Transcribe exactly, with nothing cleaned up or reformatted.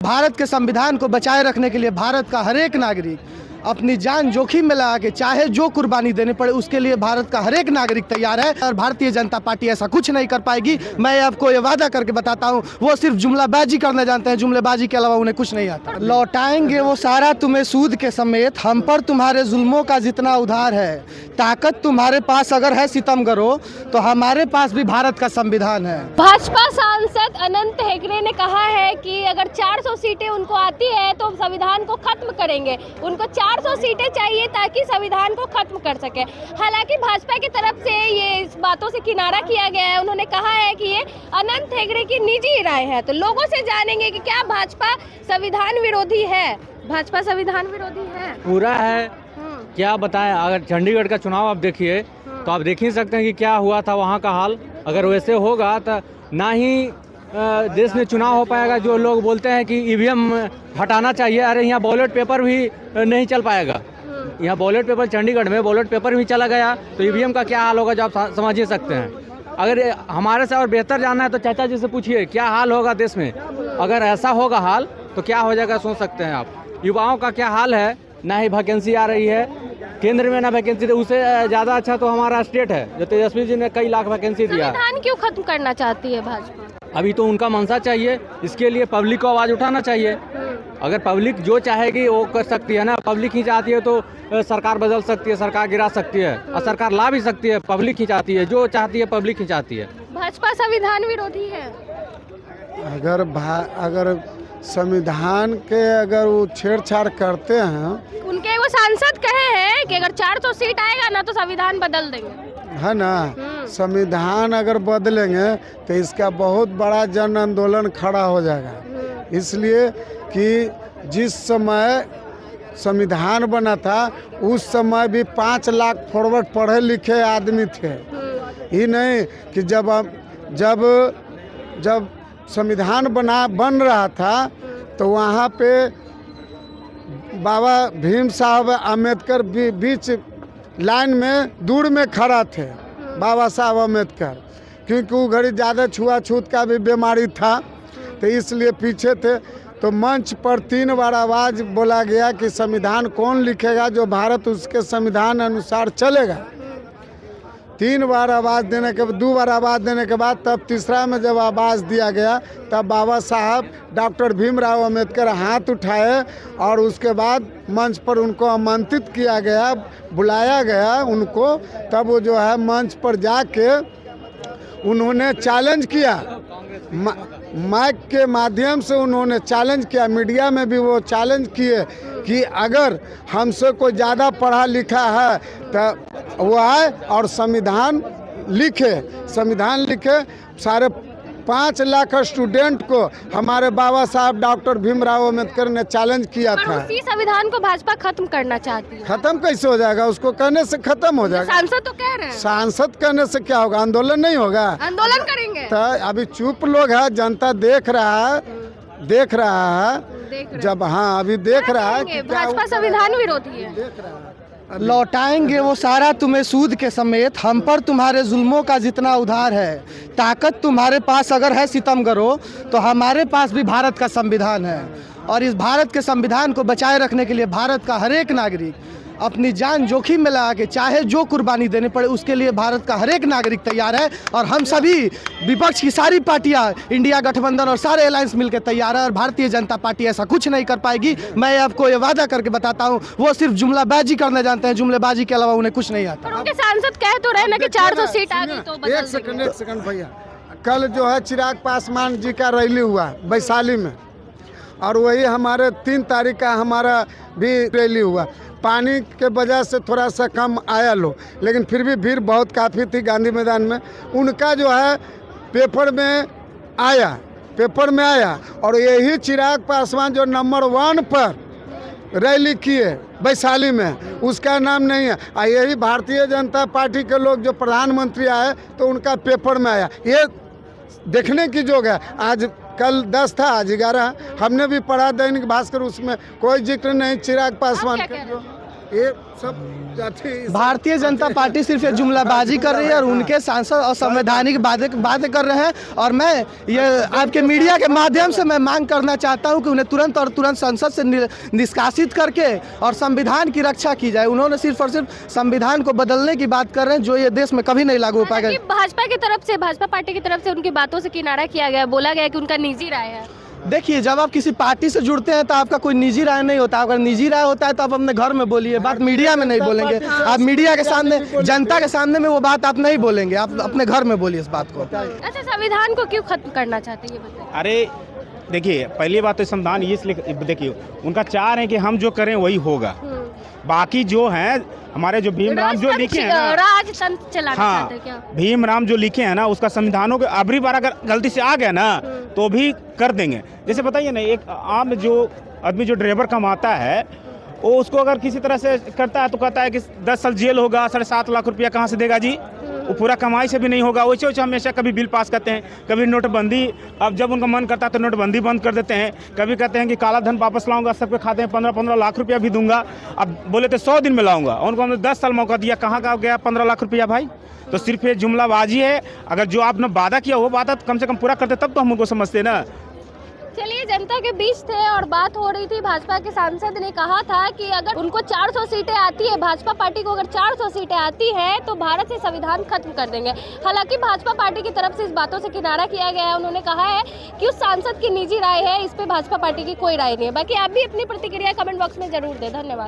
भारत के संविधान को बचाए रखने के लिए भारत का हर एक नागरिक अपनी जान जोखिम में लगा के चाहे जो कुर्बानी देने पड़े उसके लिए भारत का हर एक नागरिक तैयार है। और भारतीय जनता पार्टी ऐसा कुछ नहीं कर पाएगी। मैं आपको ये वादा करके बताता हूँ, वो सिर्फ जुमलाबाजी करने जानते हैं, जुमलेबाजी के अलावा उन्हें कुछ नहीं आता। लौटाएंगे वो सारा तुम्हें सूद के समेत, हम पर तुम्हारे जुल्मों का जितना उधार है। ताकत तुम्हारे पास अगर है सितमगरो, तो हमारे पास भी भारत का संविधान है। भाजपा सांसद अनंत हेगड़े ने कहा है कि अगर चार सौ सीटें उनको आती है तो संविधान को खत्म करेंगे। उनको चार सौ सीटें चाहिए ताकि संविधान को खत्म कर सके। हालांकि भाजपा की तरफ से ये इस बातों से किनारा किया गया है। उन्होंने कहा है कि ये अनंत हेगड़े की निजी राय है। तो लोगों से जानेंगे कि क्या भाजपा संविधान विरोधी है। भाजपा संविधान विरोधी है, पूरा है। क्या बताएं, अगर चंडीगढ़ का चुनाव आप देखिए तो आप देख ही सकते हैं कि क्या हुआ था वहाँ का हाल। अगर वैसे होगा तो ना ही देश में चुनाव हो पाएगा। जो लोग बोलते हैं कि ईवीएम हटाना चाहिए, अरे यहाँ बैलेट पेपर भी नहीं चल पाएगा। यहाँ बैलेट पेपर, चंडीगढ़ में बैलेट पेपर भी चला गया तो ईवीएम का क्या हाल होगा, जो आप समझ ही सकते हैं। अगर हमारे से और बेहतर जानना है तो चाचा जी से पूछिए क्या हाल होगा देश में। अगर ऐसा होगा हाल तो क्या हो जाएगा, सोच सकते हैं आप। युवाओं का क्या हाल है, ना ही वैकेंसी आ रही है केंद्र में, ना वैकेंसी। उससे ज़्यादा अच्छा तो हमारा स्टेट है, जो तेजस्वी जी ने कई लाख वैकेंसी दिया। संविधान क्यों खत्म करना चाहती है भाजपा? अभी तो उनका मंशा चाहिए, इसके लिए पब्लिक को आवाज़ उठाना चाहिए। अगर पब्लिक जो चाहेगी वो कर सकती है ना। पब्लिक ही चाहती है तो सरकार बदल सकती है, सरकार गिरा सकती है, और सरकार ला भी सकती है। पब्लिक ही चाहती है, जो चाहती है पब्लिक ही चाहती है। भाजपा संविधान विरोधी है। अगर भा अगर संविधान के अगर वो छेड़छाड़ करते हैं, उनके वो सांसद कहे हैं कि अगर चार सौ सीट आएगा ना तो संविधान बदल देंगे, है ना। संविधान अगर बदलेंगे तो इसका बहुत बड़ा जन आंदोलन खड़ा हो जाएगा। इसलिए कि जिस समय संविधान बना था उस समय भी पाँच लाख फॉरवर्ड पढ़े लिखे आदमी थे। ये नहीं कि जब जब जब संविधान बना बन रहा था तो वहाँ पे बाबा भीम साहब अम्बेडकर बीच लाइन में दूर में खड़ा थे, बाबा साहब अम्बेडकर, क्योंकि वो घड़ी ज़्यादा छुआछूत का भी बीमारी था तो इसलिए पीछे थे। तो मंच पर तीन बार आवाज़ बोला गया कि संविधान कौन लिखेगा, जो भारत उसके संविधान अनुसार चलेगा। तीन बार आवाज़ देने के दो बार आवाज़ देने के बाद तब तीसरा में जब आवाज़ दिया गया तब बाबा साहब डॉक्टर भीमराव अम्बेडकर हाथ उठाए और उसके बाद मंच पर उनको आमंत्रित किया गया, बुलाया गया उनको। तब वो जो है मंच पर जाके उन्होंने चैलेंज किया, माइक के माध्यम से उन्होंने चैलेंज किया, मीडिया में भी वो चैलेंज किए कि अगर हमसे कोई ज़्यादा पढ़ा लिखा है तो वो आए और संविधान लिखे। संविधान लिखे। सारे पाँच लाख स्टूडेंट को हमारे बाबा साहब डॉक्टर भीमराव अम्बेडकर ने चैलेंज किया था। उसी संविधान को भाजपा खत्म करना चाहती है। खत्म कैसे हो जाएगा, उसको कहने से खत्म हो जाएगा। सांसद तो कह रहे हैं। सांसद कहने से क्या होगा, आंदोलन नहीं होगा। आंदोलन करेंगे तो अभी चुप लोग है, जनता देख रहा है, देख रहा है जब, हाँ अभी देख रहा है कि भाजपा संविधान विरोधी है। देख रहा है। लौटाएंगे वो सारा तुम्हें सूद के समेत, हम पर तुम्हारे जुल्मों का जितना उधार है। ताकत तुम्हारे पास अगर है सितमगरो, तो हमारे पास भी भारत का संविधान है। और इस भारत के संविधान को बचाए रखने के लिए भारत का हर एक नागरिक अपनी जान जोखिम में लगा के चाहे जो कुर्बानी देने पड़े उसके लिए भारत का हर एक नागरिक तैयार है। और हम सभी विपक्ष की सारी पार्टियां, इंडिया गठबंधन और सारे अलायंस मिलकर तैयार है। और भारतीय जनता पार्टी ऐसा कुछ नहीं कर पाएगी। मैं आपको ये वादा करके बताता हूँ, वो सिर्फ जुमलाबाजी करने जानते हैं, जुमलेबाजी के अलावा उन्हें कुछ नहीं आता। उनके सांसद कह तो रहे ना कि चार सौ सीट आ गई तो बदल एक सेकंड एक सेकंड भैया, कल जो है चिराग पासवान जी का रैली हुआ वैशाली में, और वही हमारे तीन तारीख का हमारा भी रैली हुआ। पानी के वजह से थोड़ा सा कम आया लोग, लेकिन फिर भी भीड़ बहुत काफ़ी थी गांधी मैदान में। उनका जो है पेपर में आया, पेपर में आया और यही चिराग पासवान जो नंबर वन पर रैली किए वैशाली में, उसका नाम नहीं है। और यही भारतीय जनता पार्टी के लोग जो प्रधानमंत्री आए तो उनका पेपर में आया। ये देखने की जोग है। आज कल दस था, आज ग्यारह। हमने भी पढ़ा दैनिक भास्कर, उसमें कोई जिक्र नहीं चिराग पासवान का। ये सब भारतीय जनता पार्टी सिर्फ ये जुमलाबाजी कर रही है और उनके सांसद असंवैधानिक बातें बातें कर रहे हैं। और मैं ये आपके मीडिया के माध्यम से मैं मांग करना चाहता हूं कि उन्हें तुरंत और तुरंत संसद से निष्कासित करके और संविधान की रक्षा की जाए। उन्होंने सिर्फ और सिर्फ संविधान को बदलने की बात कर रहे हैं जो ये देश में कभी नहीं लागू हो पाएगा। भाजपा की तरफ से भाजपा पार्टी की तरफ से उनकी बातों से किनारा किया गया, बोला गया कि उनका निजी राय है। देखिए, जब आप किसी पार्टी से जुड़ते हैं तो आपका कोई निजी राय नहीं होता। अगर निजी राय होता है तो आप अपने घर में बोलिए, बात मीडिया में नहीं बोलेंगे। आप मीडिया के सामने, जनता के सामने में वो बात आप नहीं बोलेंगे, आप अपने घर में बोलिए इस बात को। अच्छा, संविधान को क्यों खत्म करना चाहते हैं ये बताइए। अरे देखिए, पहली बात तो संविधान ये इसलिए, देखिए उनका चाह रहे हैं कि हम जो करें वही होगा। बाकी जो है हमारे जो भीमराव जो लिखे हैं ना, राजतंत्र चलाना हाँ, चाहते हैं क्या? भीमराव जो लिखे हैं ना, उसका संविधानों के अबरी बार अगर गलती से आ गया ना तो भी कर देंगे। जैसे बताइए ना, एक आम जो आदमी जो ड्राइवर कमाता है वो उसको अगर किसी तरह से करता है तो कहता है कि दस साल जेल होगा, साढ़े सात लाख रुपया कहाँ से देगा जी? वो पूरा कमाई से भी नहीं होगा। वैसे वैसे हमेशा कभी बिल पास करते हैं, कभी नोटबंदी, अब जब उनका मन करता है तो नोटबंदी बंद कर देते हैं। कभी कहते हैं कि काला धन वापस लाऊंगा, सबके खाते में पंद्रह पंद्रह लाख रुपया भी दूंगा। अब बोले तो सौ दिन में लाऊंगा, उनको हमने दस साल मौका दिया, कहाँ का गया पंद्रह लाख रुपया भाई? तो सिर्फ ये जुमलाबाजी है। अगर जो आपने वादा किया वो वादा कम से कम पूरा करते तब तो हम उनको समझते ना। चलिए, जनता के बीच थे और बात हो रही थी। भाजपा के सांसद ने कहा था कि अगर उनको चार सौ सीटें आती है, भाजपा पार्टी को अगर चार सौ सीटें आती हैं तो भारत से संविधान खत्म कर देंगे। हालांकि भाजपा पार्टी की तरफ से इस बातों से किनारा किया गया है। उन्होंने कहा है कि उस सांसद की निजी राय है, इस पे भाजपा पार्टी की कोई राय नहीं है। बाकी आप भी अपनी प्रतिक्रिया कमेंट बॉक्स में जरूर दें। धन्यवाद।